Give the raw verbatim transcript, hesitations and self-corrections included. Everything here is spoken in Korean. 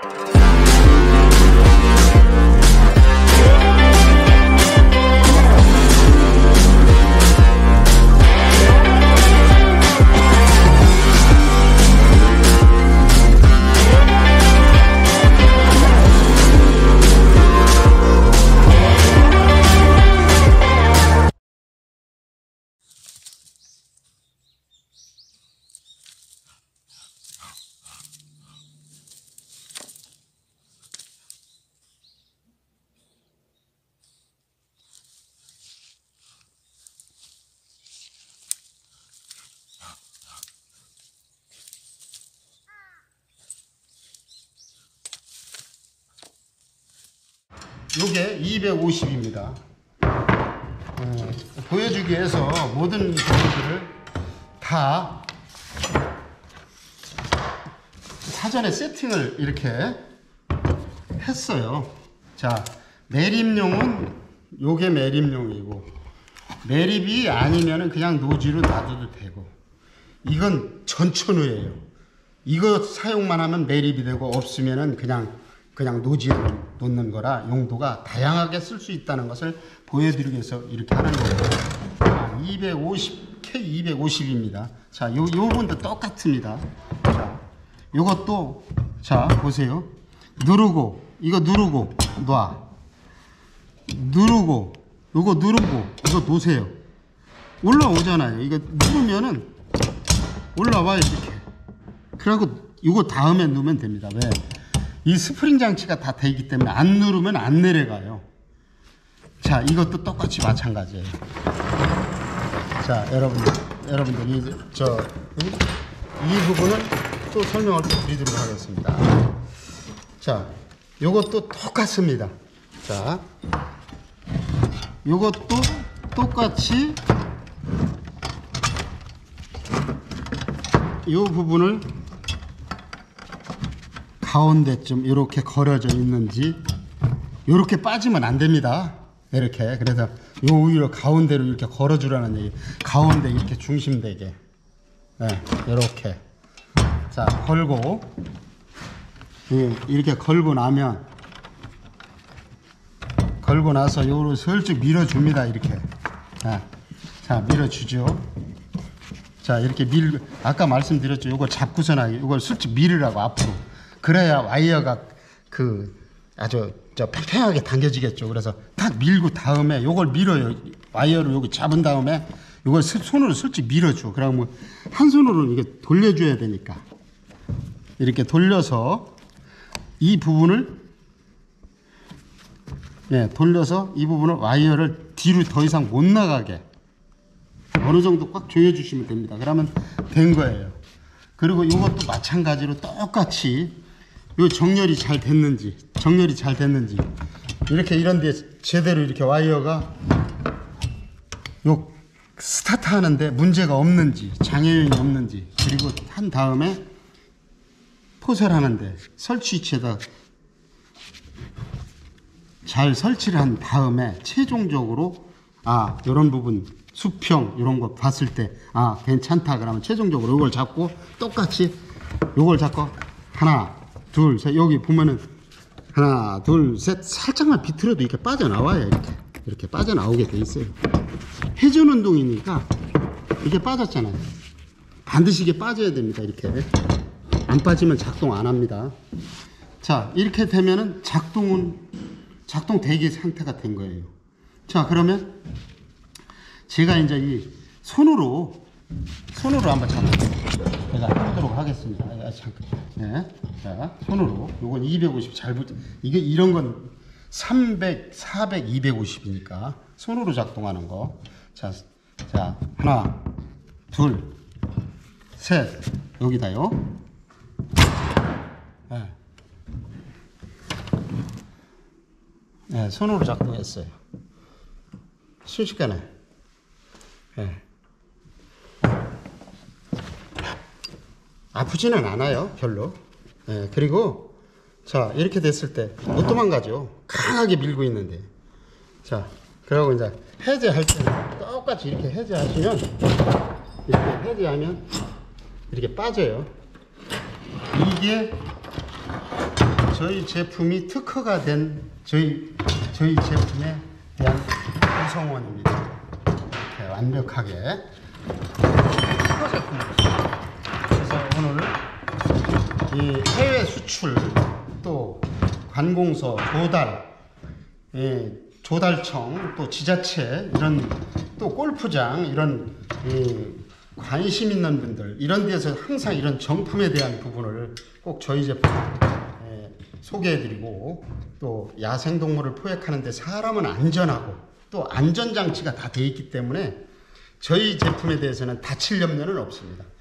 요게 이백오십입니다. 어, 보여주기 위해서 모든 부분들을 다 사전에 세팅을 이렇게 했어요. 자, 매립용은 요게 매립용이고, 매립이 아니면은 그냥 노지로 놔둬도 되고, 이건 전천후예요. 이거 사용만 하면 매립이 되고, 없으면은 그냥 그냥 노지에 놓는 거라 용도가 다양하게 쓸 수 있다는 것을 보여드리기 위해서 이렇게 하는 거예요. 아, 이백오십, 케이 이백오십입니다. 자, 요, 요 부분도 똑같습니다. 자, 요것도, 자, 보세요. 누르고, 이거 누르고, 놔. 누르고, 요거 누르고, 이거 놓으세요. 올라오잖아요. 이거 누르면은 올라와요, 이렇게. 그리고 이거 다음에 누르면 됩니다. 왜? 이 스프링 장치가 다 돼 있기 때문에 안 누르면 안 내려가요. 자, 이것도 똑같이 마찬가지예요. 자, 여러분들, 여러분들, 이, 저, 이 부분을 또 설명을 드리도록 하겠습니다. 자, 요것도 똑같습니다. 자, 요것도 똑같이 요 부분을 가운데쯤 이렇게 걸어져 있는지, 이렇게 빠지면 안 됩니다. 이렇게. 그래서 요 위로 가운데로 이렇게 걸어주라는 얘기. 가운데 이렇게 중심되게. 네, 이렇게. 자, 걸고, 이렇게 걸고 나면, 걸고 나서 요를 슬쩍 밀어줍니다. 이렇게. 자, 자, 밀어주죠. 자, 이렇게 밀, 아까 말씀드렸죠. 요걸 잡고서나 요걸 슬쩍 밀으라고 앞으로. 그래야 와이어가 그 아주 저 팽팽하게 당겨지겠죠. 그래서 딱 밀고 다음에 요걸 밀어요. 와이어를 여기 잡은 다음에 요걸 손으로 슬쩍 밀어줘. 그러면 한 손으로 이게 돌려줘야 되니까 이렇게 돌려서 이 부분을 예, 돌려서 이 부분을 와이어를 뒤로 더 이상 못 나가게 어느 정도 꽉 조여주시면 됩니다. 그러면 된 거예요. 그리고 이것도 마찬가지로 똑같이 요 정렬이 잘 됐는지, 정렬이 잘 됐는지, 이렇게 이런 데 제대로 이렇게 와이어가 요 스타트 하는데 문제가 없는지, 장애인이 없는지, 그리고 한 다음에 포설 하는데 설치 위치에다 잘 설치를 한 다음에 최종적으로 아, 요런 부분 수평 이런 거 봤을 때 아, 괜찮다 그러면 최종적으로 요걸 잡고 똑같이 요걸 잡고 하나 둘, 셋, 여기 보면은 하나, 둘, 셋 살짝만 비틀어도 이렇게 빠져나와요. 이렇게 이렇게 빠져나오게 돼 있어요. 회전 운동이니까 이게 빠졌잖아요. 반드시 이게 빠져야 됩니다. 이렇게 안 빠지면 작동 안 합니다. 자, 이렇게 되면은 작동은 작동 대기 상태가 된 거예요. 자, 그러면 제가 이제 이 손으로 손으로 한번 잡아 제가 해보도록 하겠습니다. 아, 잠깐. 네. 자, 손으로. 요건 이백오십 잘 붙, 이게 이런 건 삼백, 사백, 이백오십이니까 손으로 작동하는 거. 자, 자, 하나, 둘, 셋. 여기다요. 네. 네, 손으로 작동했어요. 순식간에. 네. 아프지는 않아요, 별로. 예, 그리고 자, 이렇게 됐을 때 못 도망가죠. 강하게 밀고 있는데. 자, 그러고 이제 해제할 때는 똑같이 이렇게 해제하시면, 이렇게 해제하면 이렇게 빠져요. 이게 저희 제품이 특허가 된 저희 저희 제품에 대한 구성원입니다. 이렇게 완벽하게 특허 제품입니다. 그래서 오늘 이 해외 수출 또 관공서 조달, 예, 조달청 또 지자체 이런 또 골프장 이런 예, 관심 있는 분들 이런 데서 항상 이런 정품에 대한 부분을 꼭 저희 제품 예, 소개해드리고 또 야생동물을 포획하는데 사람은 안전하고 또 안전장치가 다 돼 있기 때문에 저희 제품에 대해서는 다칠 염려는 없습니다.